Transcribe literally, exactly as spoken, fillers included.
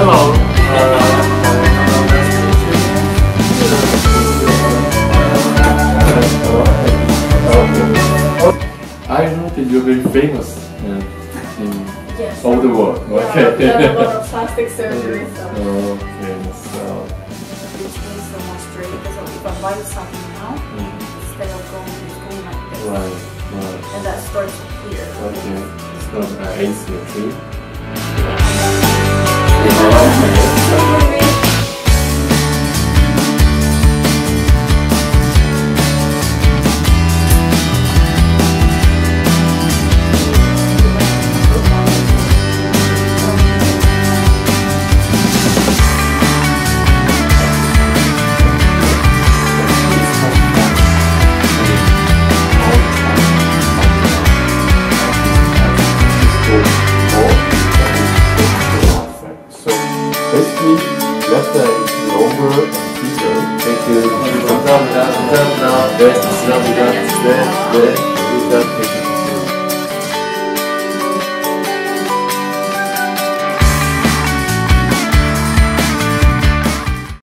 hello. Uh, I know that you're very famous in, in yes, all the world. Yeah, Okay. I've done a lot of plastic surgery, so Okay, so which means so much straight because if I bite something now, mm. instead of going, it's going like this. right, right. And that starts here. Okay, it's not uh, asymmetry. Basically, left eye is longer and thicker. Thank you. 감사합니다. 감사합니다. 네, 감사합니다. 네, 네. 일단